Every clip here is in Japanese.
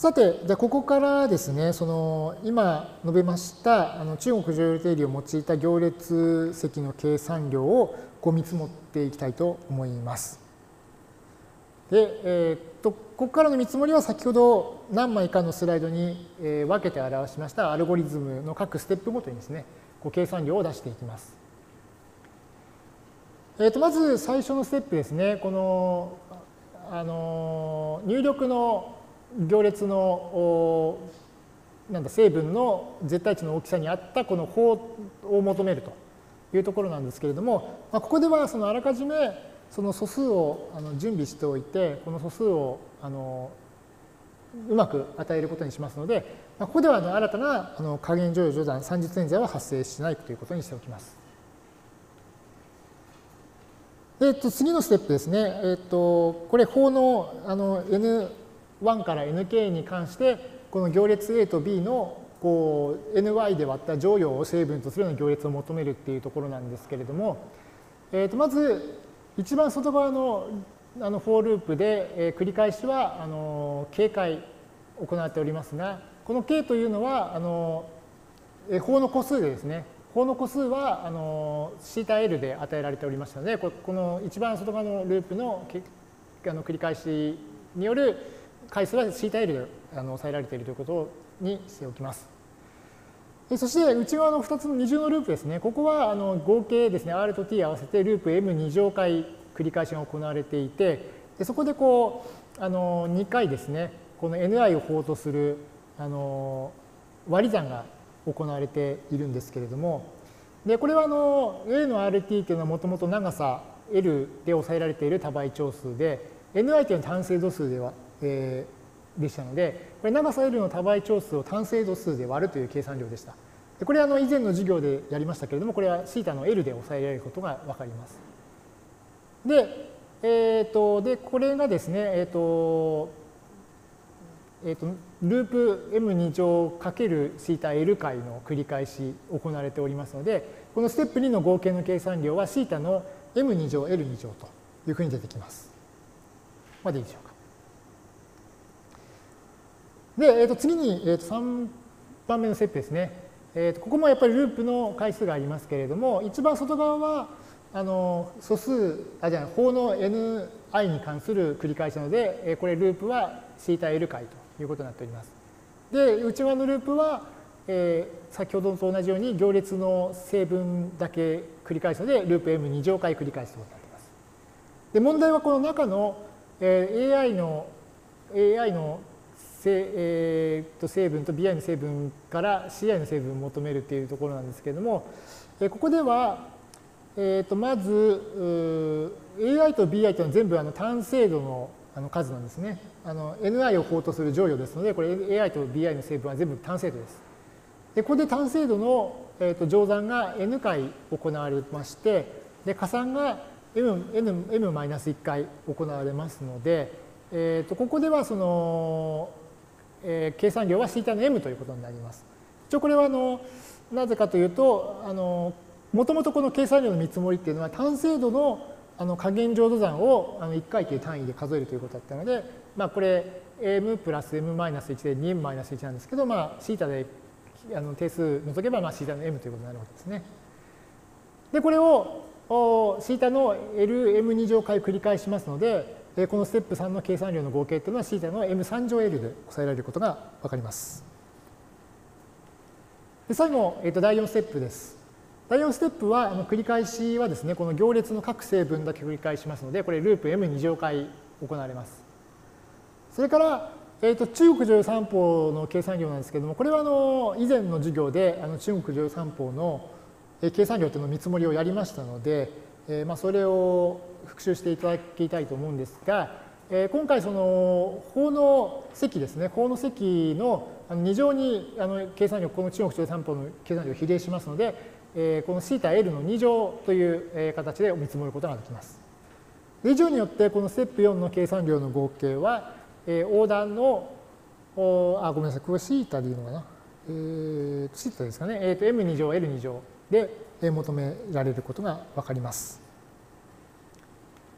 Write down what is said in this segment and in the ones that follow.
さて、じゃあここからですね、今述べました中国常用定理を用いた行列積の計算量を見積もっていきたいと思います。で、ここからの見積もりは先ほど何枚かのスライドに分けて表しましたアルゴリズムの各ステップごとにですね、計算量を出していきます。まず最初のステップですね、この入力の行列の成分の絶対値の大きさに合ったこの法を求めるというところなんですけれども、ここではあらかじめその素数を準備しておいて、この素数をうまく与えることにしますので、ここでは新たな加減乗与序断算日演算は発生しないということにしておきます。次のステップですね。これ法のN1 から Nk に関して、この行列 A と B のny で割った乗与を成分とするような行列を求めるっていうところなんですけれども、まず一番外側のフォーループで繰り返しは警戒行っておりますが、この k というのは法の個数でですね、法の個数はθL で与えられておりましたので、この一番外側のループの繰り返しによる回数はθL で抑えられているということにしておきます。そして内側の2つの二重のループですね、ここは合計ですね、R と T 合わせてループ M2 乗回繰り返しが行われていて、そこで2回ですね、この Ni を法とする割り算が行われているんですけれども、でこれはA の RT というのはもともと長さ L で抑えられている多倍長数で、Ni というのは単精度数でしたので、これ長さ L の多倍長数を単精度数で割るという計算量でした。でこれは以前の授業でやりましたけれども、これは θ の L で抑えられることが分かります。で、これがですね、ループ M2 乗かける θL 回の繰り返し行われておりますので、このステップ2の合計の計算量は θ の M2 乗 L2 乗というふうに出てきます。までいいでしょうか。で、次に3番目のステップですね。ここもやっぱりループの回数がありますけれども、一番外側は素数、法の ni に関する繰り返しなので、これループはθL 回ということになっております。で、内側のループは、先ほどと同じように行列の成分だけ繰り返すので、ループ M2 乗回繰り返すということになっています。で、問題はこの中の、AI の成分と BI の成分から CI の成分を求めるというところなんですけれども、ここでは、まず AI と BI というのは全部単精度の数なんですね。Ni を法とする乗与ですので、これ AI と BI の成分は全部単精度です。で、ここで単精度の乗算が N 回行われまして、で加算が M-1 回行われますので、ここでは計算量は θ の M ということになります。一応これはなぜかというと、もともとこの計算量の見積もりっていうのは単精度の加減乗度算を1回という単位で数えるということだったので、これ m プラス m-1 で 2m-1 なんですけど、θ で定数除けばθ の m ということになるわけですね。で、これをθの Lm2 乗回繰り返しますので、このステップ3の計算量の合計というのは θ の m3 乗 L で抑えられることが分かります。で最後、第4ステップです。第4ステップは繰り返しはですね、この行列の各成分だけ繰り返しますので、これループ M2 乗回行われます。それから、中国常用三法の計算量なんですけれども、これは以前の授業で中国常用三法の計算量というのを見積もりをやりましたので、それを復習していただきたいと思うんですが、今回法の積ですね、法の積の2乗に計算量、この中国常用三法の計算量を比例しますので、この θL の2乗という形で見積もることができます。以上によってこのステップ4の計算量の合計は、横断の、ごめんなさい、これ θ でいいのかな。θ ですかね。M2 乗 L2 乗で求められることが分かります。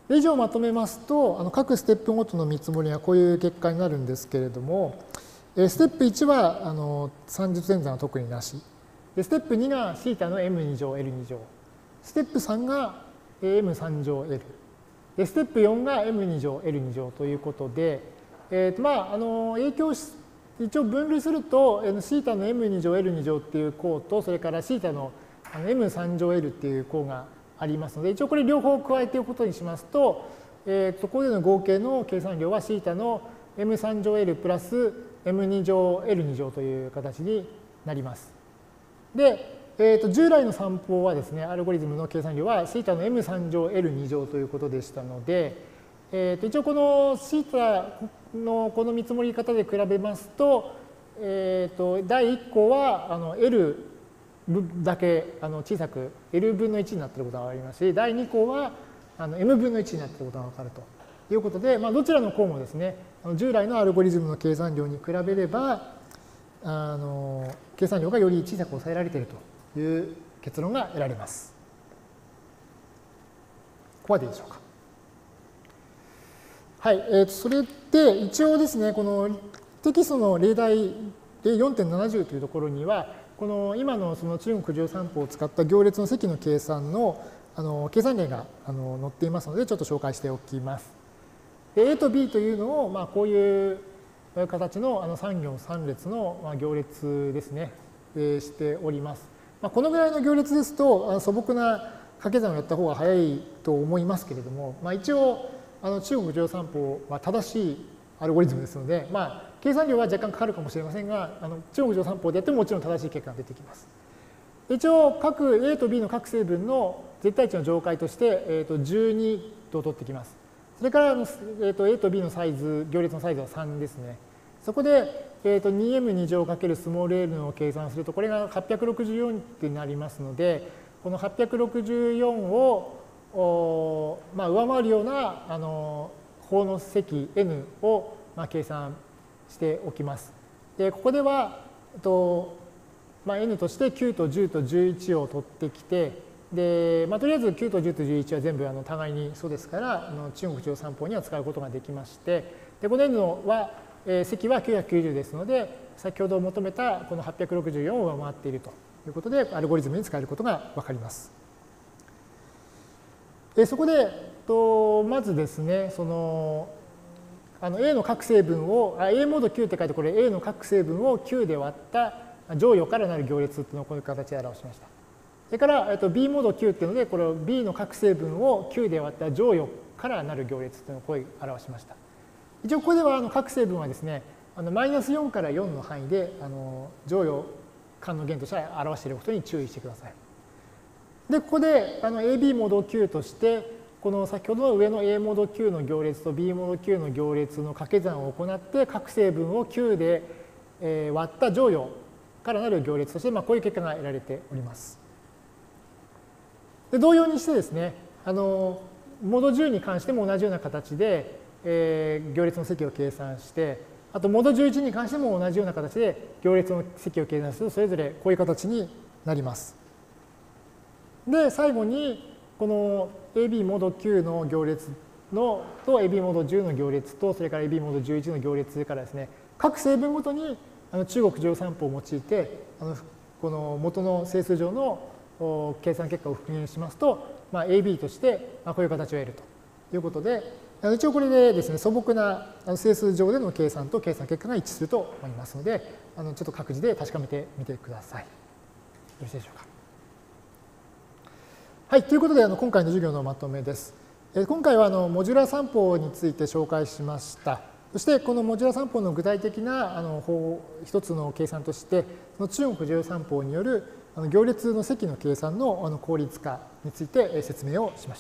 以上まとめますと、各ステップごとの見積もりはこういう結果になるんですけれども、ステップ1は算術演算は特になし。ステップ2がθの m2 乗 L2 乗。ステップ3が m3 乗 L。ステップ4が m2 乗 L2 乗ということで、影響し、一応分類すると、θの m2 乗 L2 乗っていう項と、それからθのm3 乗 L っていう項がありますので、一応これ両方加えておくことにしますと、ここでの合計の計算量はθの m3 乗 L プラス m2 乗 L2 乗という形になります。で、従来の算法はですね、アルゴリズムの計算量はθの m3 乗 L2 乗ということでしたので、一応このθのこの見積もり方で比べますと、第1項はL だけ小さく L 分の1になっていることが分かりますし、第2項はM 分の1になっていることが分かるということで、どちらの項もですね、従来のアルゴリズムの計算量に比べれば、計算量がより小さく抑えられているという結論が得られます。ここまでいいでしょうか。はい、それで一応ですね、このテキストの例題で 4.70 というところには、この今のその中国乗算法を使った行列の積の計算の計算例が載っていますので、ちょっと紹介しておきます。A と B というのを、こういう形の3行3列の行列ですね、しております。このぐらいの行列ですと、素朴な掛け算をやった方が早いと思いますけれども、一応、中国乗算法は正しいアルゴリズムですので、計算量は若干かかるかもしれませんが、中国乗算法でやってももちろん正しい結果が出てきます。一応、各 A と B の各成分の絶対値の上階として、12と取ってきます。それから、A と B のサイズ、行列のサイズは3ですね。そこで、2m2 乗かけるスモール l の計算をすると、これが864ってなりますので、この864を上回るような法の積 n を計算しておきます。で、ここでは、n として9と10と11を取ってきて、で、とりあえず9と10と11は全部互いにそうですから、中国乗算法には使うことができまして、で、この n は、積は990ですので、先ほど求めたこの864を上回っているということで、アルゴリズムに使えることがわかります。そこで、まずですね、その、A の各成分を、A モード9って書いて、これ A の各成分を9で割った乗与からなる行列っていうのをこういう形で表しました。それから、B モード9っていうので、これを B の各成分を9で割った乗与からなる行列っていうのをこういう表しました。一応ここでは各成分はですね、マイナス4から4の範囲で乗与間の弦として表していることに注意してください。で、ここでAB モード9として、この先ほどの上の A モード9の行列と B モード9の行列の掛け算を行って、各成分を9で割った乗与からなる行列として、こういう結果が得られております。で、同様にしてですね、モード10に関しても同じような形で、行列の積を計算して、あとモード11に関しても同じような形で行列の積を計算すると、それぞれこういう形になります。で、最後に、この AB モード9の行列のと AB モード10の行列と、それから AB モード11の行列からですね、各成分ごとに中国乗算法を用いて、この元の整数上の計算結果を復元しますと、AB としてこういう形を得るということで、一応これでですね、素朴な整数上での計算と計算結果が一致すると思いますので、ちょっと各自で確かめてみてください。よろしいでしょうか。はい、ということで今回の授業のまとめです。今回はモジュラー算法について紹介しました。そしてこのモジュラー算法の具体的な一つの計算として、その中国乗算法による行列の積の計算の効率化について説明をしました。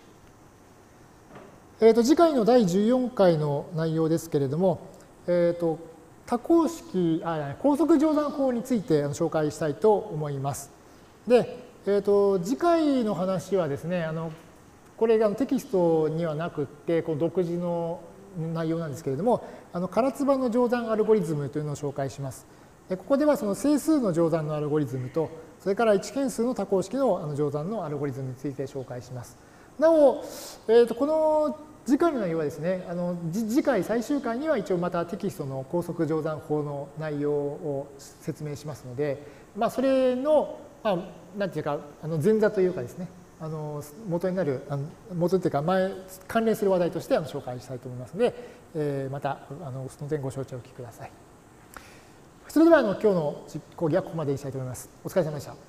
次回の第14回の内容ですけれども、多項式、高速乗算法について紹介したいと思います。で、次回の話はですね、これがテキストにはなくって、この独自の内容なんですけれども、唐津波の乗算アルゴリズムというのを紹介します。ここではその整数の乗算のアルゴリズムと、それから一変数の多項式の乗算のアルゴリズムについて紹介します。 なお、この次回の内容はですね、次回最終回には一応またテキストの高速乗算法の内容を説明しますので、それの、なんていうか、前座というかですね、元になる、元というか、関連する話題として紹介したいと思いますので、また、その点ご承知おきください。それでは、今日の講義はここまでにしたいと思います。お疲れ様でした。